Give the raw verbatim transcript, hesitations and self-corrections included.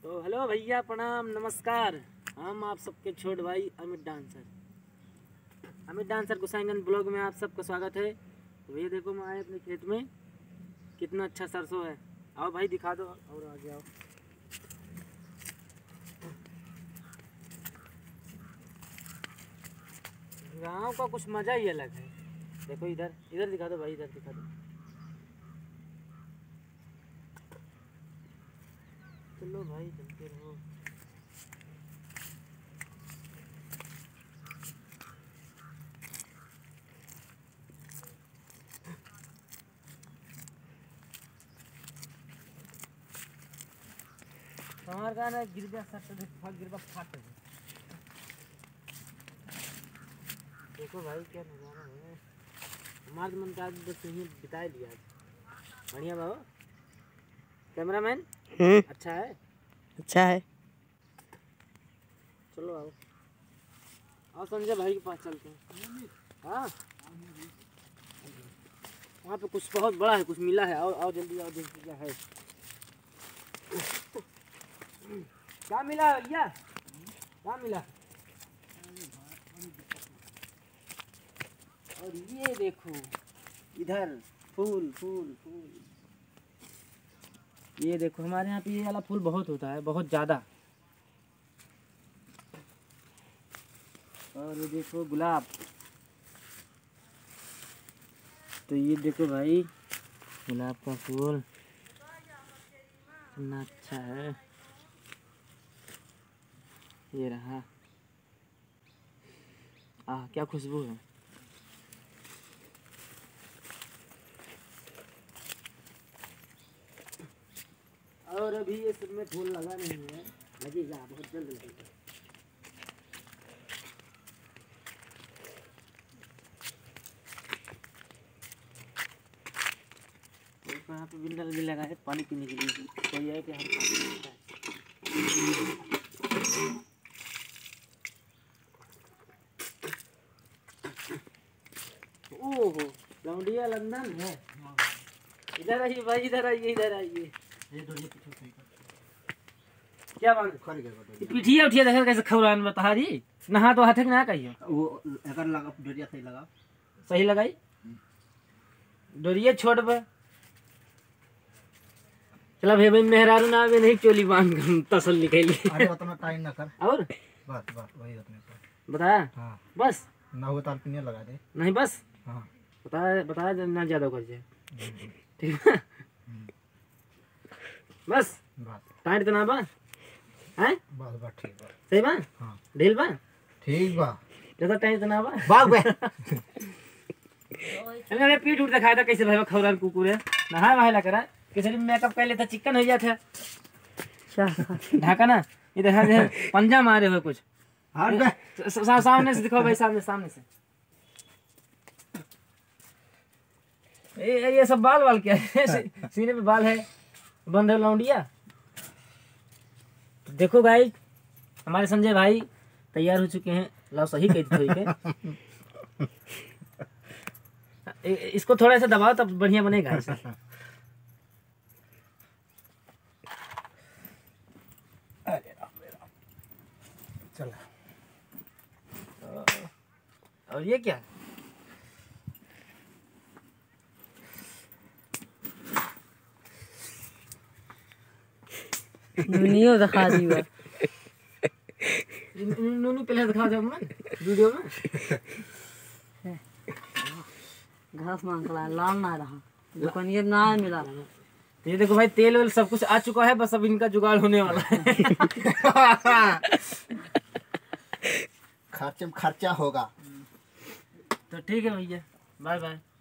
तो हेलो भैया, प्रणाम, नमस्कार। हम आप सबके छोट भाई Amit dancer Amit dancer Gosaiganj blog में आप सबका स्वागत है। तो ये देखो, मैं आए अपने खेत में, कितना अच्छा सरसों है। आओ भाई दिखा दो, और आगे आओ। गाँव का कुछ मज़ा ही अलग है। देखो इधर इधर दिखा दो भाई, इधर दिखा दो। चलो भाई चलते रहो। हमारे गाना गिरबा सट फट गिरबा फट। देखो भाई क्या नज़ारा है। हमारे मन का आज बस यहीं बिता लिया। बढ़िया बाबू, कैमरामैन अच्छा है, अच्छा है। चलो आओ आओ संजय भाई के पास चलते हैं। हाँ, वहाँ पे कुछ बहुत बड़ा है, कुछ मिला है। आओ आओ जल्दी आओ, जल्दी क्या है। क्या मिला है भैया, क्या मिला? और ये देखो इधर फूल फूल फूल। ये देखो हमारे यहाँ पे ये वाला फूल बहुत होता है, बहुत ज़्यादा। और ये देखो गुलाब। तो ये देखो भाई गुलाब का फूल कितना अच्छा है। ये रहा, आह क्या खुशबू है। और अभी ये सब में फूल लगा नहीं है, लगेगा बहुत जल्द लगेगा। यहाँ पे बिंदल भी लगा है पानी पीने के लिए। कोई है कि हम पानी पीता है। ओहो लौंडिया लंदन है। इधर आइए भाई, इधर आइए, इधर आइए। क्या बात पीठिया उठिया देखा कैसे खौरान बता दी। नहा तो हाथे ना कहियो वो अगर लगा डोरिया सही लगा, सही लगाई डोरिया छोड़ बे। चला भाई भाई मेहरारू ना भी नहीं, चोली बांध तसल निकली। अरे उतना टाइम ना कर। और बस बस वही उतने पर बताया। हाँ बस ना हुआ ताल पिनिया लगा दे। नहीं बस हाँ बताया बताया ना, ज्यादा कर जाए ठीक है। बस बस टाइट तो ना बा हैं, बस बस ठीक बा। सही बा। हाँ ढील बा, ठीक बा। ज्यादा टाइट तो ना बा। बाग बे अरे पीठ उठ दिखाया था कैसे भाई खौरान कुकुर है। नहा वहा करा किसी मेकअप कर लेता, चिकन हो जाता। ढाका ना, ये देखा दे पंजा मारे हो कुछ। हां बे सा, सामने से दिखाओ भाई, सामने सामने से। ये ये सब बाल वाल क्या है? सीने पे बाल है, बंद है लौंडिया। देखो भाई हमारे संजय भाई तैयार हो चुके हैं। लाओ सही कह के इसको थोड़ा सा दबाओ तब बढ़िया बनेगा। चला। और ये क्या? दुनिया दिखा दी बा। नूनू पहले दिखा दो मन वीडियो में। घास मांगला लाल ना रहा, दुकानिया ना मिला। ये देखो भाई तेल वेल सब कुछ आ चुका है, बस अब इनका जुगाड़ होने वाला है। खर्चे में खर्चा होगा। तो ठीक है भैया, बाय बाय।